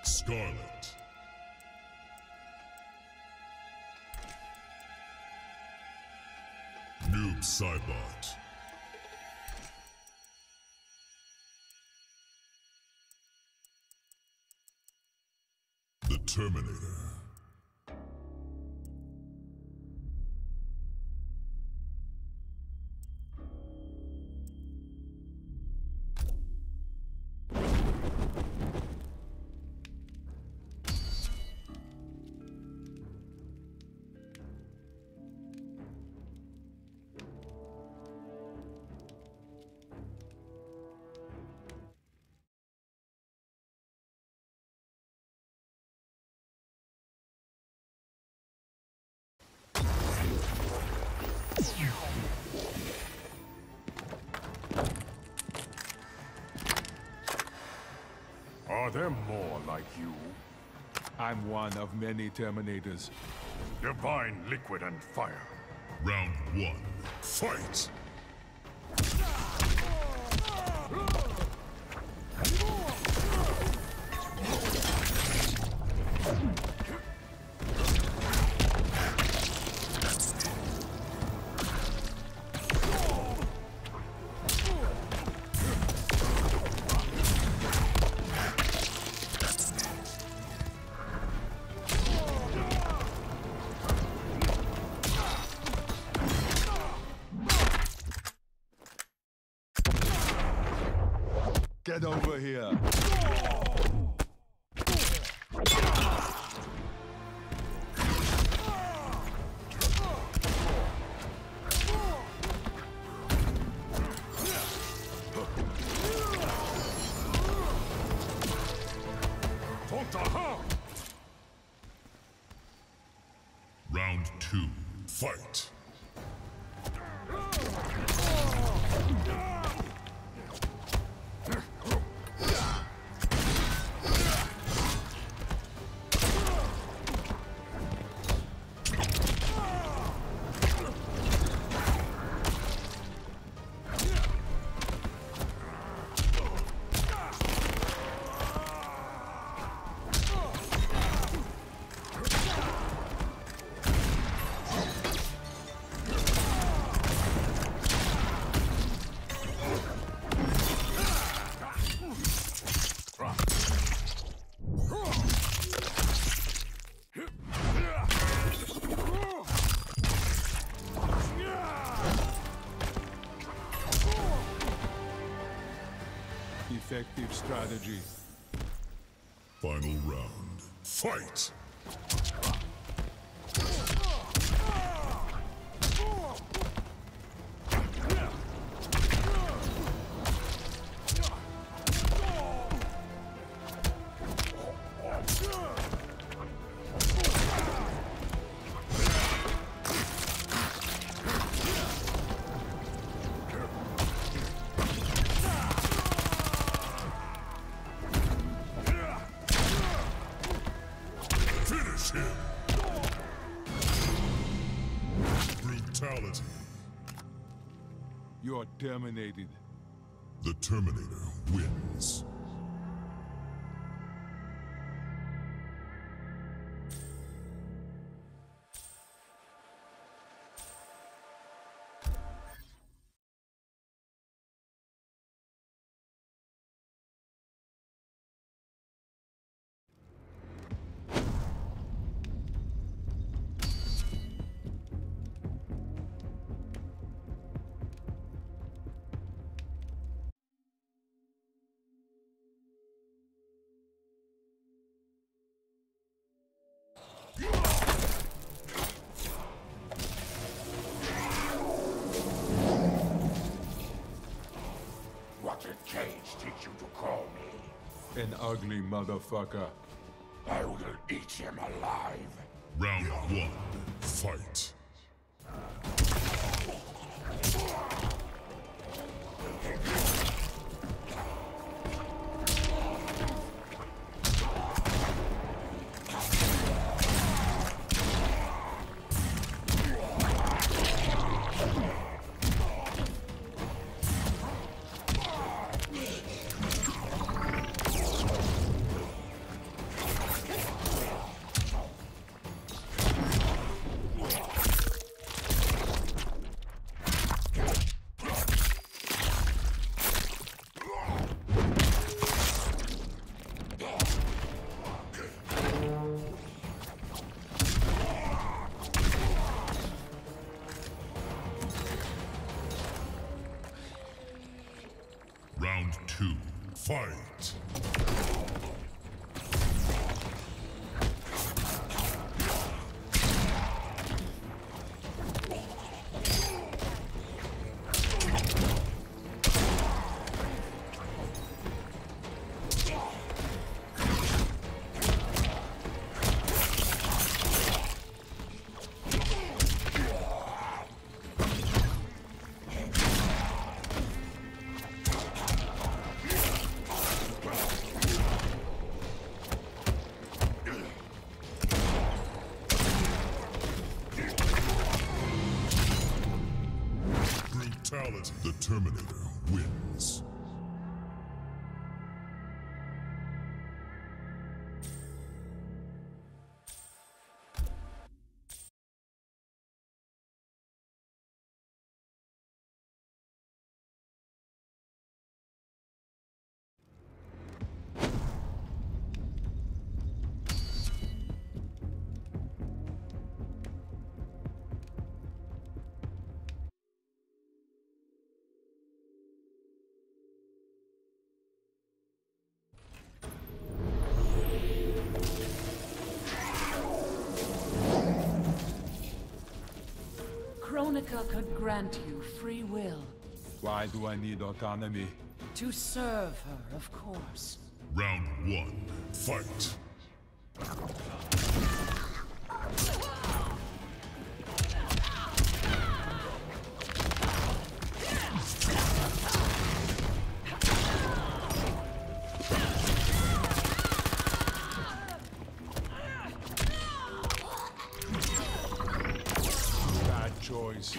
Scarlet. Noob Saibot. The Terminator. Are there more like you? I'm one of many Terminators. Divine liquid and fire. Round 1. Fight! Get over here! Round 2. Fight! Effective strategy. Final round. Fight! Finish him! Brutality. You're terminated. The Terminator wins. What did Cage teach you to call me? An ugly motherfucker. I will eat him alive. Round 1. Fight! Fatality. The Terminator wins. Kronika could grant you free will. Why do I need autonomy? To serve her, of course. Round 1. Fight. Bad choice.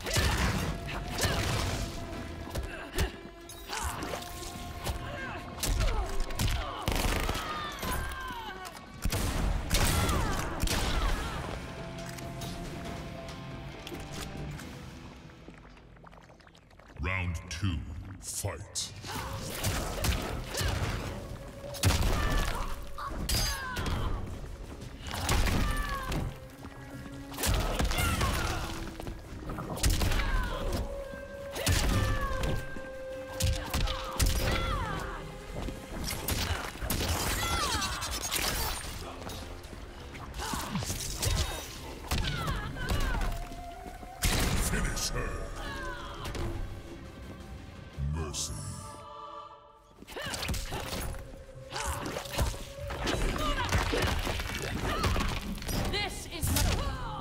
Round 2. Fight. Finish her. Mercy. This is the...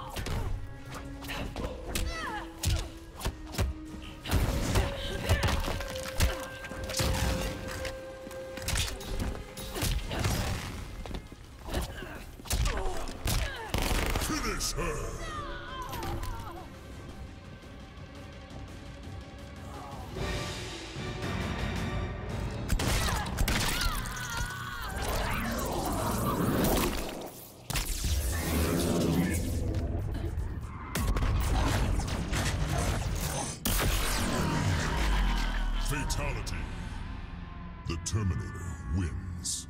Finish her. Fatality. The Terminator wins.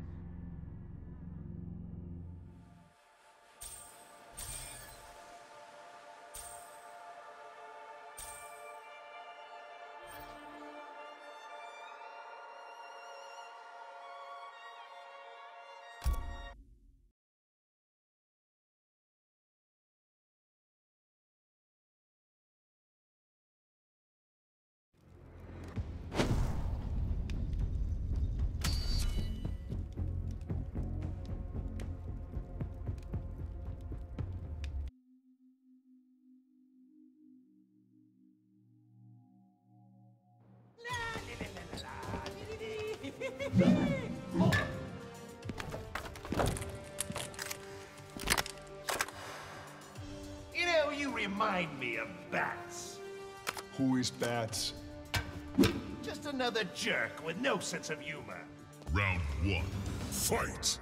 You know, you remind me of Bats. Who is Bats? Just another jerk with no sense of humor. Round 1. Fight.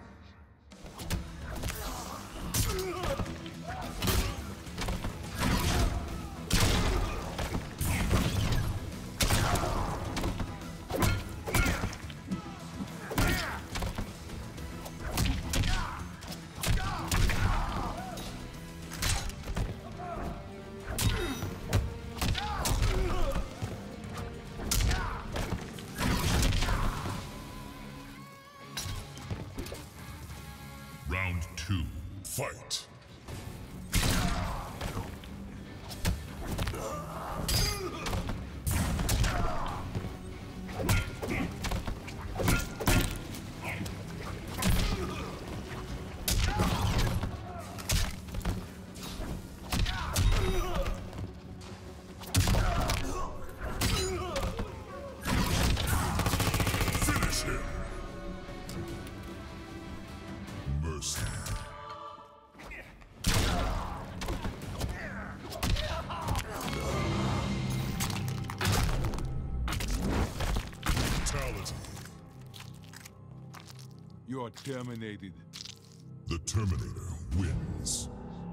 Round 2. Fight. Finish him. Mercy. You are terminated. The Terminator wins.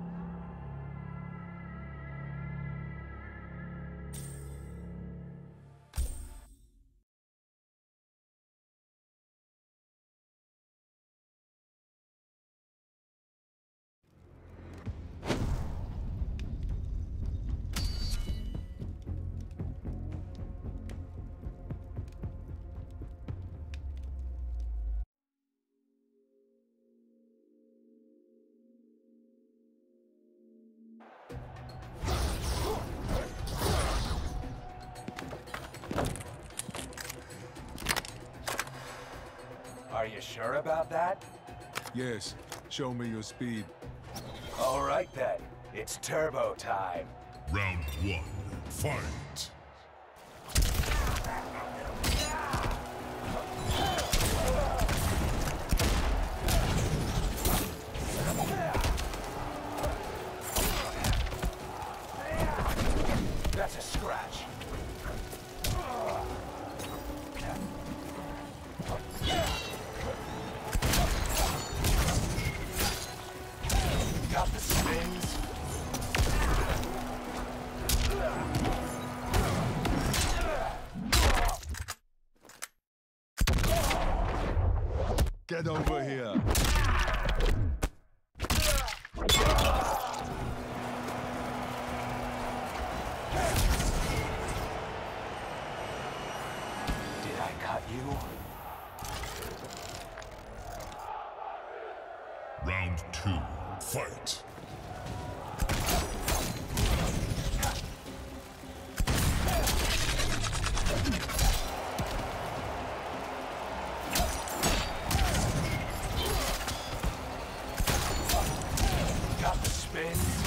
Are you sure about that? Yes, show me your speed. All right then, it's turbo time. Round 1. Fight! That's a scratch. Got the spins. Get over here. Did I cut you? Round 2. Fight! Got the spins.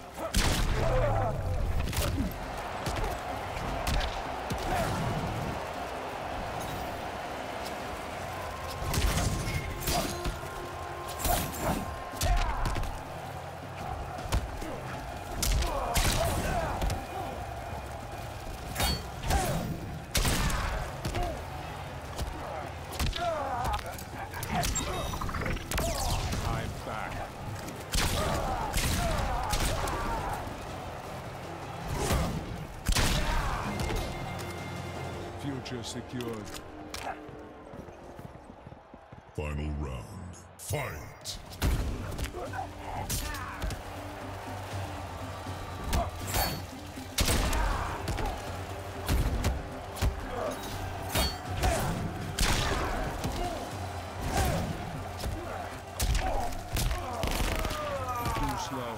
I'm back. Future secured. Final round. Fight! Too slow.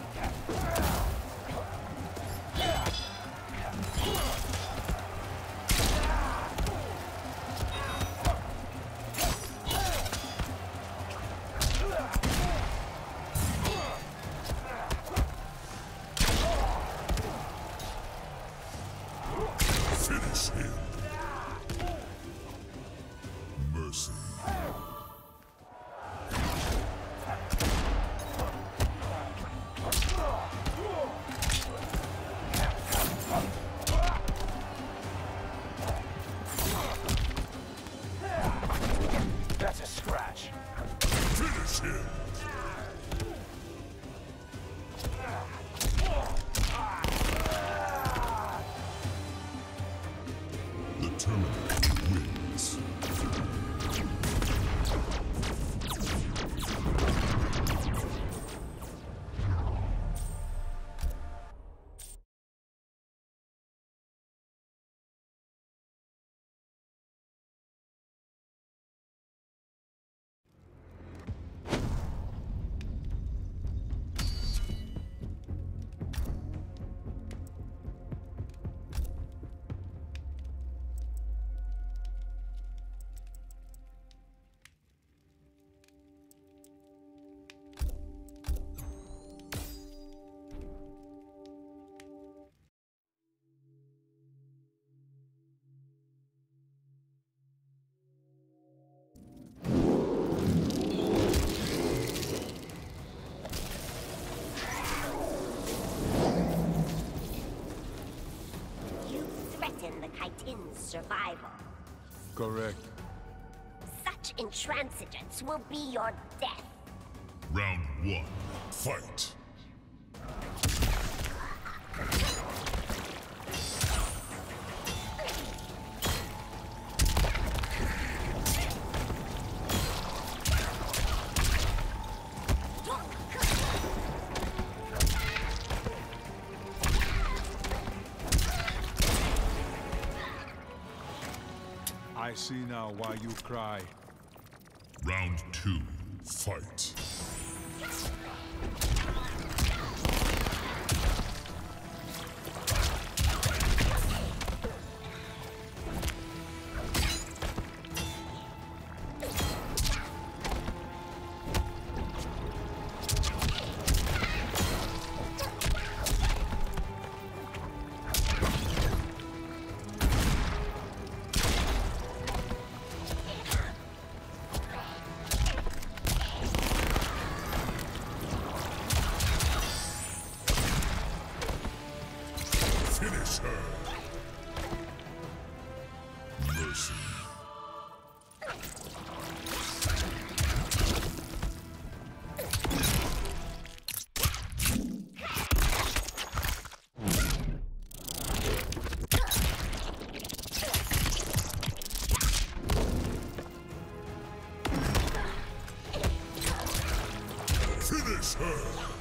Finish him! Mercy. That's a scratch. Finish him! The Terminator wins. You threaten the Chitin's survival. Correct. Such intransigence will be your death. Round 1. Fight. I see now why you cry. Round 2. Fight. Finish her. Mercy. Finish her.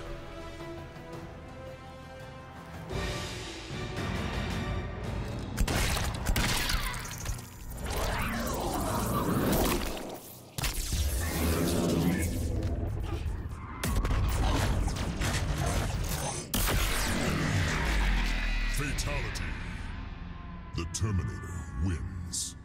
Fatality. The Terminator wins.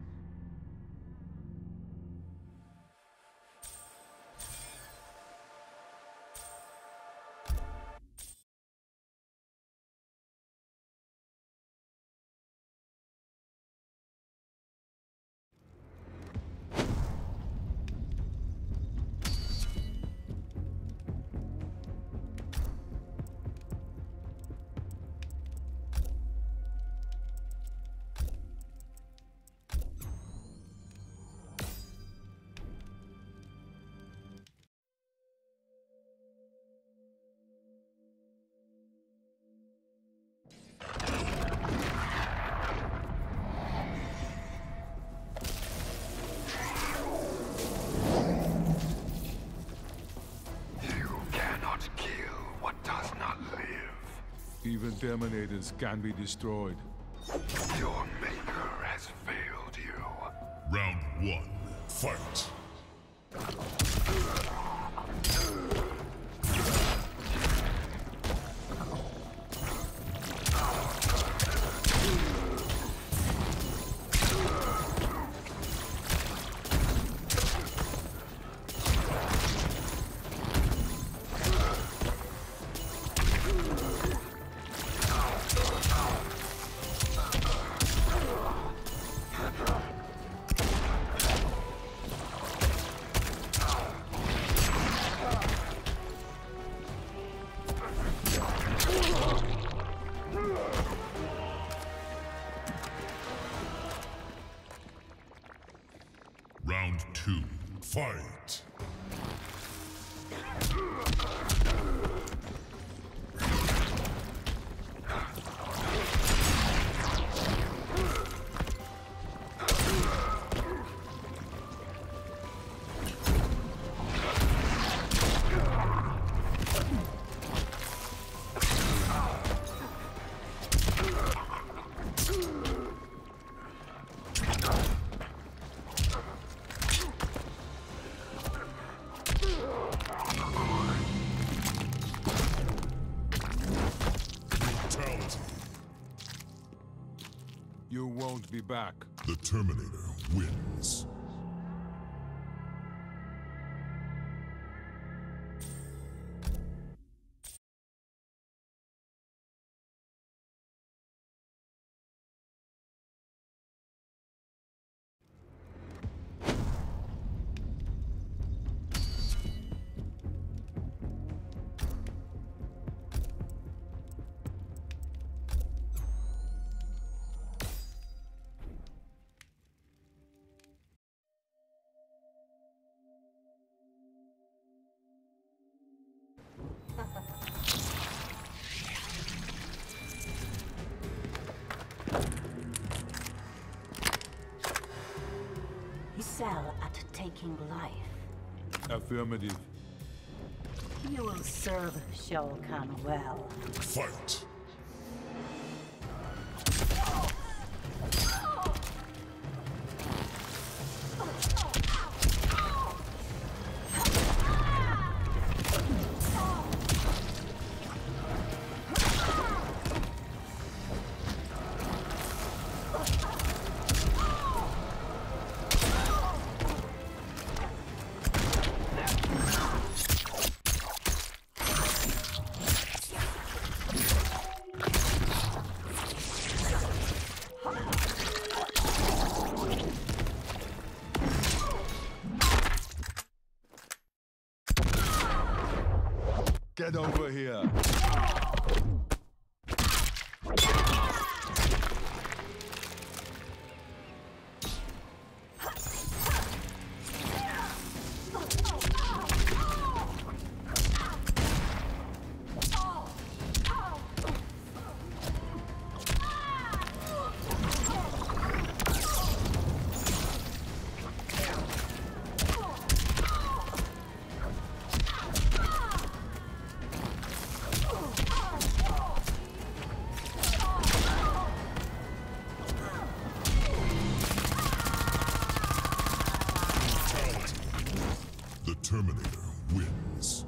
Even Terminators can be destroyed. Your maker has failed you. Round 1. Fight. Round 2. Fight. You won't be back. The Terminator wins. Excel at taking life. Affirmative. You will serve Shao Kahn well. Fight! Get over here. The Terminator wins.